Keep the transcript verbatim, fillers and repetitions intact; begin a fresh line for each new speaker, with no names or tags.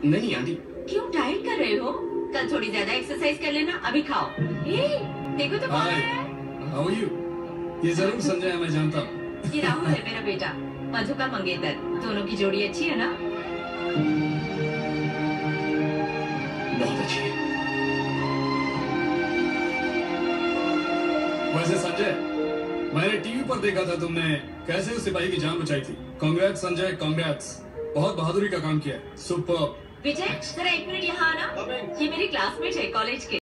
नहीं आंटी।
क्यों डाइट कर रहे हो? कल थोड़ी ज्यादा एक्सरसाइज कर लेना, अभी खाओ। ए, देखो तो कौन आया है।
How are you? ये जरूर संजय है, मैं जानता हूँ।
ये राहुल है मेरा बेटा, मधु का मंगेतर। दोनों की जोड़ी अच्छी है ना?
बहुत अच्छी है। वैसे संजय, मैंने टीवी पर देखा था तुमने कैसे उस सिपाही की जान बचाई थी। कांग्रेस संजय, कांग्रेस। बहुत बहादुरी का काम किया। सुपर।
विजय, जरा एक मिनट यहाँ आना। ये मेरे क्लासमेट है कॉलेज के।